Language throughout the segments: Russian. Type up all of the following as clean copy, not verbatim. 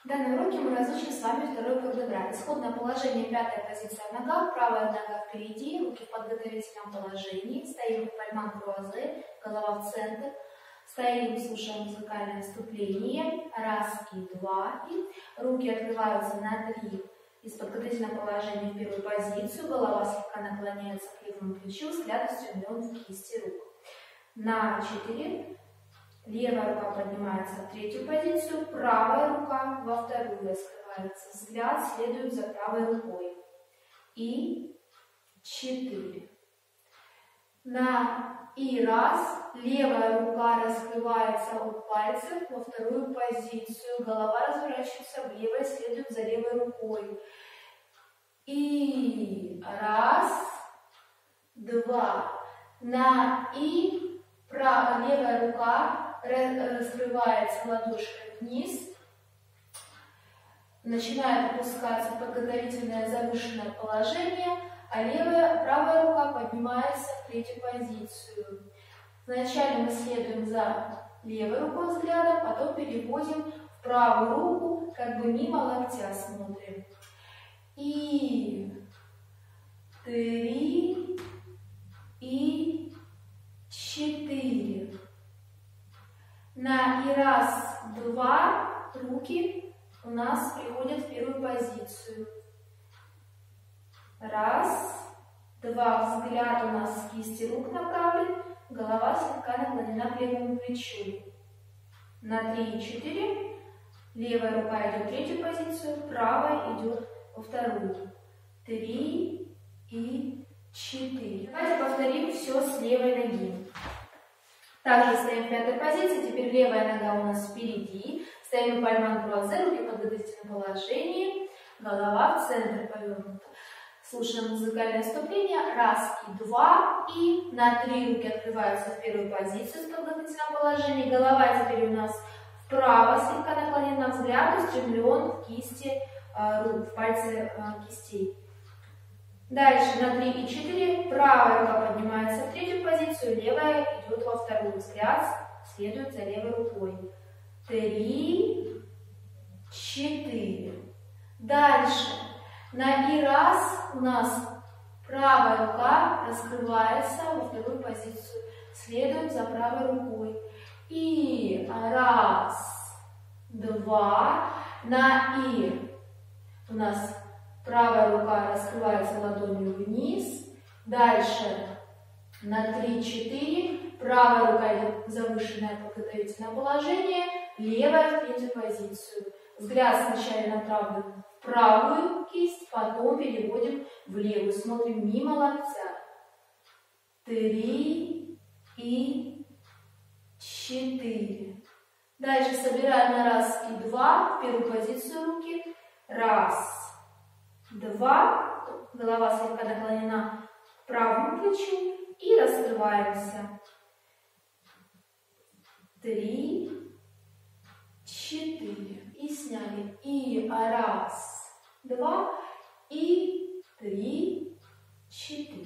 В данном уроке мы разучим с вами второй круг добра. Исходное положение, пятая позиция в ногах, правая нога впереди, руки в подготовительном положении, стоим в пальман круазе, голова в центр, стоим, слушаем музыкальное вступление, раз и два, и руки открываются на 3 из подготовительного положения в первую позицию, голова слегка наклоняется к левому плечу, взгляд устремлен в кисти рук. На 4. Левая рука поднимается в третью позицию, правая рука во вторую раскрывается. Взгляд следует за правой рукой. И 4. И раз. Левая рука раскрывается от пальцев во вторую позицию. Голова разворачивается влево и следует за левой рукой. И раз, два. Левая рука раскрывается ладошкой вниз, начинает опускаться в подготовительное завышенное положение, а правая рука поднимается в третью позицию. Вначале мы следуем за левой рукой взглядом, потом переводим в правую руку, как бы мимо локтя смотрим. И 3, и 4. И раз, два, руки у нас приходят в первую позицию. Раз, два, взгляд у нас с кисти рук направлен, голова слегка наклонена к левому плечу. На 3 и 4 левая рука идет в третью позицию, правая идет во вторую. 3 и 4. Давайте повторим все с левой ноги. Также стоим в пятой позиции, теперь левая нога у нас впереди, стоим в пальман круазе, руки в подготовительном положении, голова в центр повернута. Слушаем музыкальное вступление, раз и два, и на 3 руки открываются в первую позицию в подготовительном положении, голова теперь у нас вправо, слегка наклонена, взгляд устремлен в кисти рук, в пальцы кистей. Дальше на 3 и 4 правая рука поднимается в третью позицию, левая идет во вторую. Взгляд следует за левой рукой. 3, 4. Дальше и раз у нас правая рука раскрывается во вторую позицию, следует за правой рукой. И раз, два, и у нас правая рука раскрывается ладонью вниз. Дальше на 3-4. Правая рука идет в завышенное подготовительное положение. Левая в третью позицию. Взгляд сначала направлен в правую кисть, потом переводим в левую. Смотрим мимо локтя. 3 и 4. Дальше собираем на раз и два в первую позицию руки. Раз. 2, голова слегка наклонена к правому плечу и раскрываемся. 3, 4 и сняли. И раз, два, и 3, 4.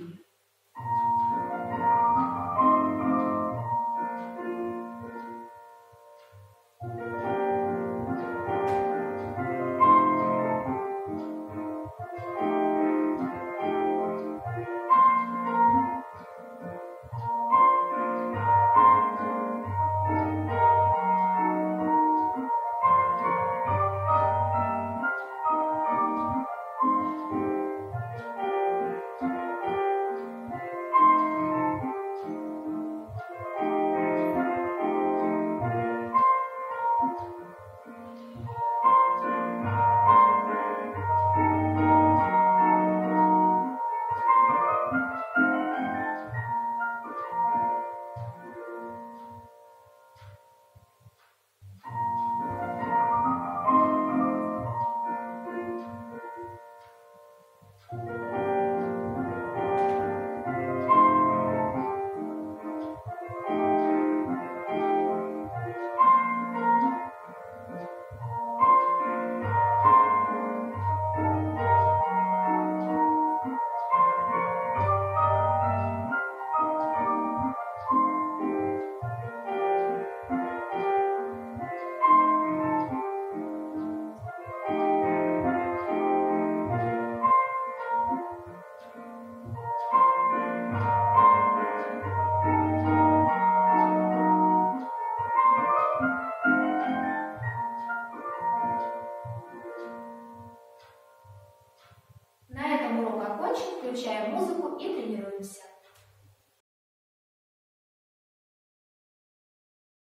закончим, включаем музыку и тренируемся.